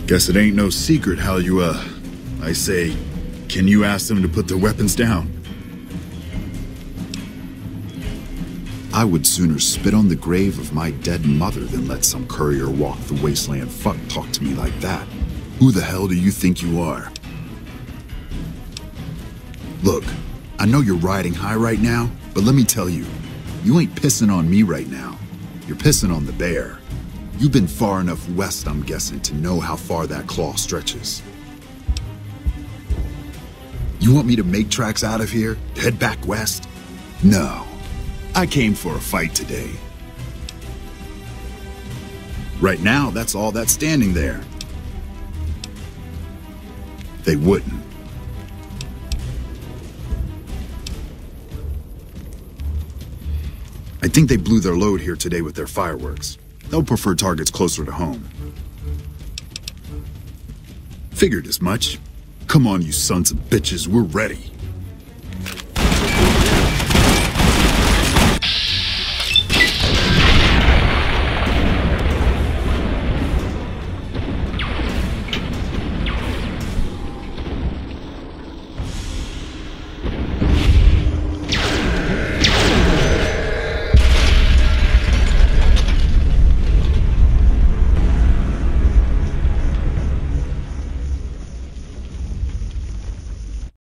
Guess it ain't no secret how you, I say, can you ask them to put their weapons down? I would sooner spit on the grave of my dead mother than let some courier walk the wasteland fuck talk to me like that. Who the hell do you think you are? Look, I know you're riding high right now, but let me tell you, you ain't pissing on me right now. You're pissing on the bear. You've been far enough west, I'm guessing, to know how far that claw stretches. You want me to make tracks out of here? Head back west? No. I came for a fight today. Right now, that's all that's standing there. They wouldn't. I think they blew their load here today with their fireworks. They'll prefer targets closer to home. Figured as much. Come on, you sons of bitches, we're ready.